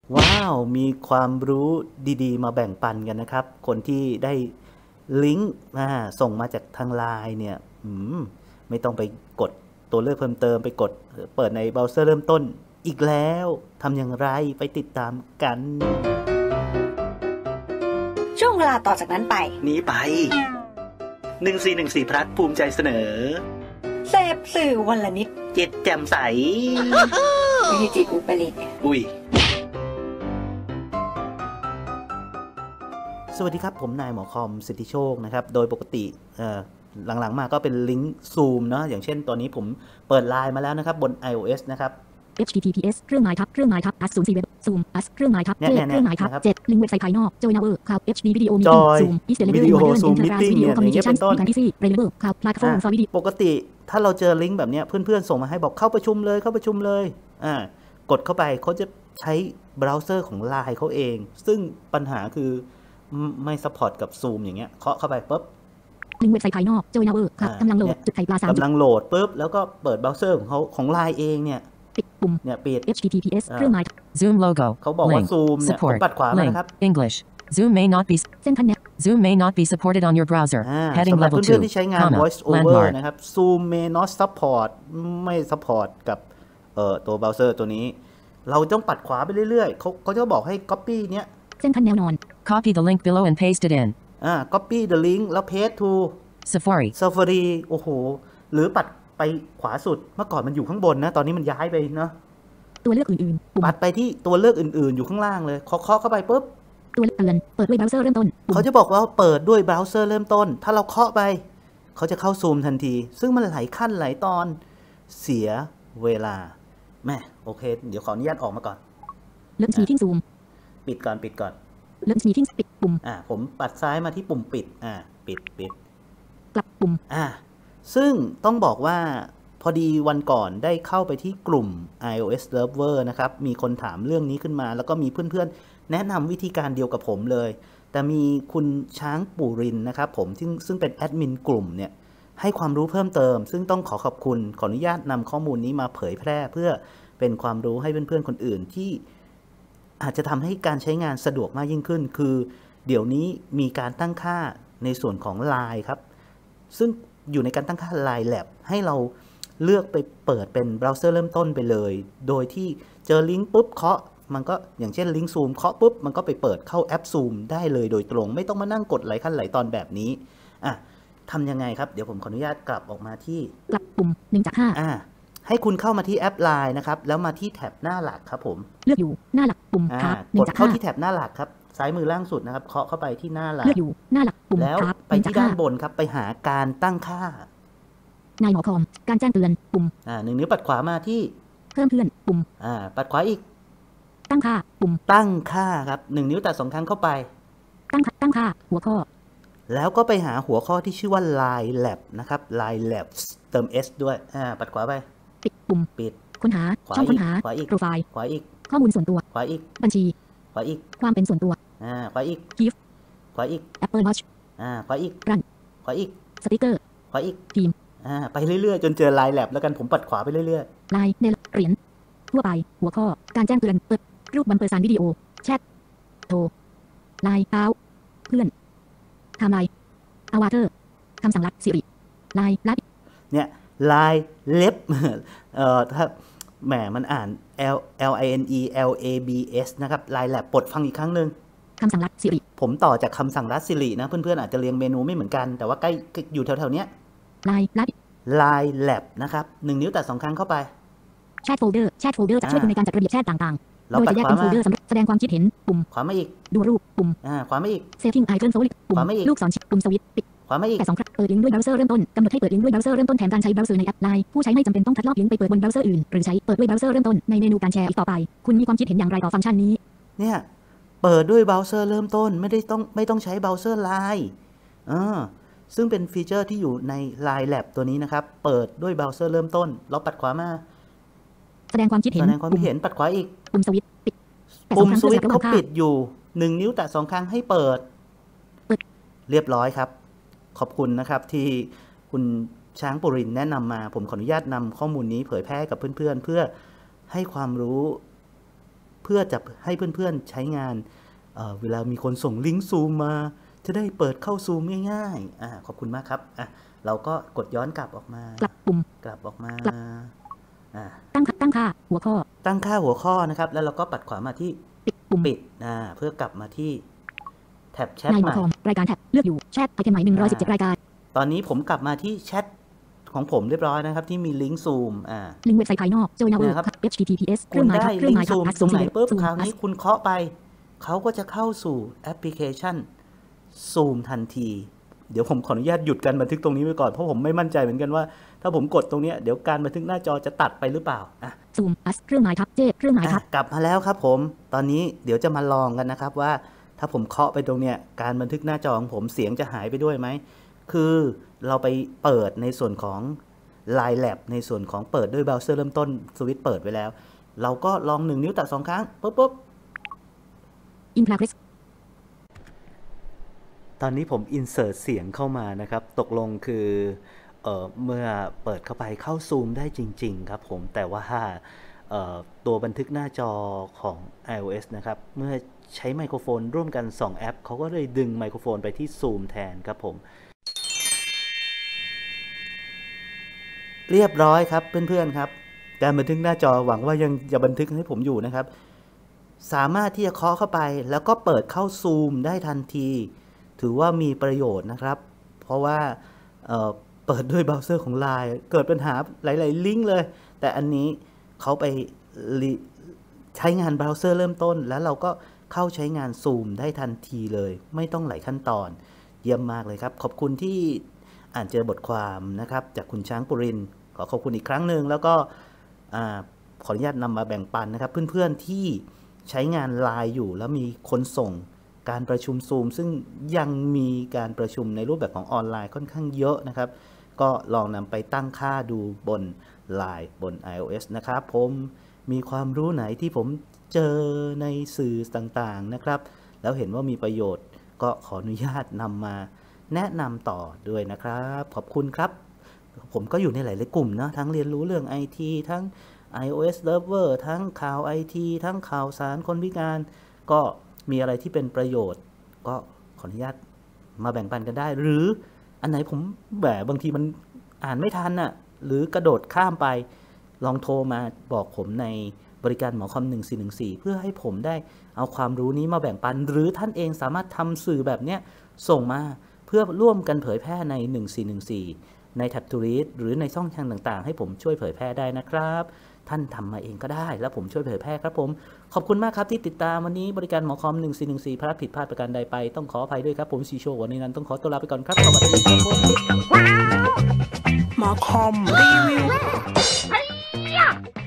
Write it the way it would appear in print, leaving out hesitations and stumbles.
ว้าว มีความรู้ดีๆ มาแบ่งปันกันนะครับ คนที่ได้ลิงก์ส่งมาจากทางไลน์เนี่ยไม่ต้องไปกดตัวเลือกเพิ่มเติมไปกดเปิดในเบราว์เซอร์เริ่มต้นอีกแล้วทำอย่างไรไปติดตามกันช่วงเวลาต่อจากนั้นไปนี้ไป1414พลัสภูมิใจเสนอเสพสื่อวันละนิดจิตแจ่มใสไม่ใช่จิตอุปริตอุ้ยสวัสดีครับผมนายหมอคอมสิทธิโชคนะครับโดยปกติหลังๆมาก็เป็นลิงก์ซูมเนาะอย่างเช่นตอนนี้ผมเปิดไลน์มาแล้วนะครับบน iOS นะครับ https เครื่องหมายทับ+04 web zoom +เครื่องหมายทับ j เครื่องหมายทับ7ลิงก์เว็บไซต์ภายนอก join our cloud hd video meeting zoom is the level modern enterprise video communication can be available cloud platform for video ปกติถ้าเราเจอลิงก์แบบนี้เพื่อนๆส่งมาให้บอกเข้าประชุมเลยกดเข้าไปเขาจะใช้เบราว์เซอร์ของ Line เขาเองซึ่งปัญหาคือไม่ซัพพอร์ตกับ Zoom อย่างเงี้ยเคาะเข้าไปปุ๊บลิงก์เว็บไซต์ภายนอก join our กำลังโหลดจุดไทยปลา3กำลังโหลดปุ๊บแล้วก็เปิดเบราว์เซอร์ของเขาของ Line เองเนี่ยปิดปุ่มเนี่ยปิด https เครื่องหมาย Zoom logo เขาบอกว่า Zoom เนี่ยปัดขวามานะครับ English Zoom may not be เส้นทันเนี่ย Zoom may not be supported on your browser heading level 2 เพื่อนๆที่ใช้งาน voice over นะครับ Zoom may not support ไม่ support กับตัวเบราว์เซอร์ตัวนี้เราต้องปัดขวาไปเรื่อยๆเขาจะบอกให้ copy เนี้ยเส้นทันแนวนอน copy the link below and paste it in copy the link แล้ว paste to Safari โอ้โหหรือปัดไปขวาสุดเมื่อก่อนมันอยู่ข้างบนนะตอนนี้มันย้ายไปเนาะตัวเลือกอื่นๆปัดไปที่ตัวเลือกอื่นๆอยู่ข้างล่างเลยเคาะเข้าไปปุ๊บตัวเตือนเปิดด้วยเบราว์เซอร์เริ่มต้นเขาจะบอกว่าเปิดด้วยเบราว์เซอร์เริ่มต้นถ้าเราเคาะไปเขาจะเข้าซูมทันทีซึ่งมันหลายขั้นหลายตอนเสียเวลาแม่โอเคเดี๋ยวขออนุญาตออกมาก่อนเริ่มมีทิ้งซูมปิดก่อนเริ่มมีทิ้งปิดปุ่มผมปัดซ้ายมาที่ปุ่มปิดปิดกลับปุ่มซึ่งต้องบอกว่าพอดีวันก่อนได้เข้าไปที่กลุ่ม iOS Lover นะครับมีคนถามเรื่องนี้ขึ้นมาแล้วก็มีเพื่อนๆแนะนำวิธีการเดียวกับผมเลยแต่มีคุณช้างปู่รินนะครับผมซึ่งเป็นแอดมินกลุ่มเนี่ยให้ความรู้เพิ่มเติมซึ่งต้องขอคุณขออนุญาตนำข้อมูลนี้มาเผยแพร่เพื่อเป็นความรู้ให้เพื่อนๆคนอื่นที่อาจจะทำให้การใช้งานสะดวกมากยิ่งขึ้นคือเดี๋ยวนี้มีการตั้งค่าในส่วนของ Line ครับซึ่งอยู่ในการตั้งค่า Line Lab ให้เราเลือกไปเปิดเป็นเบราว์เซอร์เริ่มต้นไปเลยโดยที่เจอลิงก์ปุ๊บเคาะมันก็อย่างเช่นลิงก์ซูมเคาะปุ๊บมันก็ไปเปิดเข้าแอปซูมได้เลยโดยตรงไม่ต้องมานั่งกดหลายขั้นหลายตอนแบบนี้ทำยังไงครับเดี๋ยวผมขออนุญาตกลับออกมาที่กลับปุ่ม1 จาก 5 ให้คุณเข้ามาที่แอป Line นะครับแล้วมาที่แท็บหน้าหลักครับผมเลือกอยู่หน้าหลักปุ่มครับกดเข้าที่แท็บหน้าหลักครับซ้ายมือล่างสุดนะครับเคาะเข้าไปที่หน้าหลักเลือกอยู่หน้าหลักปุ่มแล้วไปที่ด้านบนครับไปหาการตั้งค่านายหมอคอมการแจ้งเตือนปุ่ม 1 นิ้วปัดขวามาที่เพิ่มเพื่อนปุ่มปัดขวาอีกตั้งค่าปุ่มตั้งค่าครับ1 นิ้วแตะ2 ครั้งเข้าไปตั้งค่าหัวข้อแล้วก็ไปหาหัวข้อที่ชื่อว่า Line Lab นะครับ Line Labs เติม S ด้วยปัดขวาไปปิดปุ่มปิดค้นหาช่องค้นหาขวาอีกโปรไฟล์ขวาอีกข้อมูลส่วนตัวขวาอีกบัญชีขวาอีกความเป็นส่วนตัวขวาอีก Gift ขวาอีก Apple Watch ขวาอีก Run ขวาอีกสติ๊กเกอร์ขวาอีกทีมไปเรื่อยๆจนเจอ Line Lab แล้วกันผมปัดขวาไปเรื่อยๆ Line ในเหรียญทั่วไปหัวข้อการแจ้งเตือนเปิดรูปบัมเปอร์ซานวิดีโอแชทโทร Line เอาเพื่อนไทม์ไลน์อวาเตอร์คำสั่งลัด Siri Line ลัดเนี่ย Line เล็บถ้าแหมมันอ่าน LINEนะครับ Line Lab ปลดฟังอีกครั้งนึงคำสั่งลัด Siri ผมต่อจากคำสั่งลัด Siri นะเพื่อนๆอาจจะเรียงเมนูไม่เหมือนกันแต่ว่าใกล้อยู่แถวๆเนี้ย Line ลัด Line Lab นะครับ1 นิ้วแตะ2 ครั้งเข้าไปแชทโฟลเดอร์จะช่วยคุณในการจัดระเบียบแชทต่างๆโดยจะแยกเป็นโฟลเดอร์สำหรับแสดงความคิดเห็นปุ่มขวามาอีกดูรูปปุ่มขวามาอีก Setting Icon Solid ปุ่มลูกศรปุ่มสวิตช์ปิดขวามาอีกแต่2 ครั้งเปิดลิงก์ด้วยเบราว์เซอร์เริ่มต้นกำหนดให้เปิดลิงก์ด้วยเบราว์เซอร์เริ่มต้นแทนการใช้เบราว์เซอร์ในแอป Line ผู้ใช้ไม่จำเป็นต้องทัดลอกลิงก์ไปเปิดบนเบราว์เซอร์อื่นหรือใช้เปิดด้วยเบราว์เซอร์เริ่มต้นในเมนูการแชร์อีกต่อไปคุณมีความคิดเห็นอย่างไรต่อฟังก์ชันนี้เนี่ยเปิดด้วยเบราว์เซอร์เริ่มต้นไม่ต้องใช้เบราว์เซอร์ Line ซึ่งเป็นฟีเจอร์ที่อยู่ใน Line Lab ตัวนี้นะครับเปิดด้วยเบราว์เซอร์เริ่มต้นเราปัดขวามาแสดงความคิดเห็นปัดขวาอีกปุ่มสวิตช์ปิดปุ่มสวิตช์เขาปิดอยู่1 นิ้วแตะ2 ครั้งให้เปิดเรียบร้อยครับขอบคุณนะครับที่คุณช้างปุรินแนะนำมาผมขออนุญาตนำข้อมูลนี้เผยแพร่กับเพื่อนๆเพื่อให้ความรู้เพื่อจะให้เพื่อนๆใช้งานเวลามีคนส่งลิงก์ซูมมาจะได้เปิดเข้าซูมง่ายๆขอบคุณมากครับเราก็กดย้อนกลับออกมากลับปุ่มกลับออกมาตั้งค่าหัวข้อนะครับแล้วเราก็ปัดขวามาที่ปิดเพื่อกลับมาที่แท็บแชทใหม่รายการแท็บเลือกอยู่แชทไอเทมใหม่117รายการตอนนี้ผมกลับมาที่แชทของผมเรียบร้อยนะครับที่มีลิงก์ซูมลิงก์เว็บไซต์ภายนอกโจนาเวอร์ HTTPS คุณได้ลิงก์ซูมตรงไหนปุ๊บคราวนี้คุณเคาะไปเขาก็จะเข้าสู่แอปพลิเคชันซูมทันทีเดี๋ยวผมขออนุญาตหยุดการบันทึกตรงนี้ไว้ก่อนเพราะผมไม่มั่นใจเหมือนกันว่าถ้าผมกดตรงนี้เดี๋ยวการบันทึกหน้าจอจะตัดไปหรือเปล่าซูมเครื่องหมายทับเครื่องหมายทับกลับมาแล้วครับผมตอนนี้เดี๋ยวจะมาลองกันนะครับว่าถ้าผมเคาะไปตรงเนี้ยการบันทึกหน้าจอของผมเสียงจะหายไปด้วยไหมคือเราไปเปิดในส่วนของ Line Lab ในส่วนของเปิดด้วยเบราว์เซอร์เริ่มต้นสวิตช์เปิดไว้แล้วเราก็ลอง1 นิ้วแตะ2 ครั้งปุ๊บ In progress ตอนนี้ผมอินเสิร์ตเสียงเข้ามานะครับตกลงคือเมื่อเปิดเข้าไปเข้าซูมได้จริงๆครับผมแต่ว่าตัวบันทึกหน้าจอของ iOS นะครับเมื่อใช้ไมโครโฟนร่วมกัน2แอปเขาก็เลยดึงไมโครโฟนไปที่ซูมแทนครับผมเรียบร้อยครับเพื่อนๆครับการบันทึกหน้าจอหวังว่ายังจะบันทึกให้ผมอยู่นะครับสามารถที่จะเคาะเข้าไปแล้วก็เปิดเข้าซูมได้ทันทีถือว่ามีประโยชน์นะครับเพราะว่าเปิดด้วยเบราว์เซอร์ของ Line เกิดปัญหาหลายๆลิงก์เลยแต่อันนี้เขาไปใช้งานเบราว์เซอร์เริ่มต้นแล้วเราก็เข้าใช้งานซูมได้ทันทีเลยไม่ต้องหลายขั้นตอนเยี่ยมมากเลยครับขอบคุณที่อ่านเจอบทความนะครับจากคุณช้างปุรินทร์ขอบคุณอีกครั้งหนึ่งแล้วก็ขออนุญาตนำมาแบ่งปันนะครับเพื่อนๆที่ใช้งาน Line อยู่แล้วมีคนส่งการประชุมซูมซึ่งยังมีการประชุมในรูปแบบของออนไลน์ค่อนข้างเยอะนะครับก็ลองนำไปตั้งค่าดูบน Line บน iOS นะครับผมมีความรู้ไหนที่ผมเจอในสื่อต่างๆนะครับแล้วเห็นว่ามีประโยชน์ก็ขออนุญาตนำมาแนะนำต่อด้วยนะครับขอบคุณครับผมก็อยู่ในหลายๆกลุ่มนะทั้งเรียนรู้เรื่อง IT ทั้ง iOS Lover ทั้งข่าว IT ทั้งข่าวสารคนพิการก็มีอะไรที่เป็นประโยชน์ก็ขออนุญาตมาแบ่งปันกันได้หรืออันไหนผมบางทีมันอ่านไม่ทันหรือกระโดดข้ามไปลองโทรมาบอกผมในบริการหมอคอม1414เพื่อให้ผมได้เอาความรู้นี้มาแบ่งปันหรือท่านเองสามารถทำสื่อแบบนี้ส่งมาเพื่อร่วมกันเผยแพร่ใน1414ใน Tab to Read หรือในช่องทางต่างๆให้ผมช่วยเผยแพร่ได้นะครับท่านทำมาเองก็ได้แล้วผมช่วยเผยแพร่ครับผมขอบคุณมากครับที่ติดตามวันนี้บริการหมอคอม1414พลาดผิดพลาดประการใดไปต้องขออภัยด้วยครับผมซีโชวันนี้นั้นต้องขอตัวลาไปก่อนครับสวัสดีครับผมหมอคอมรีวิว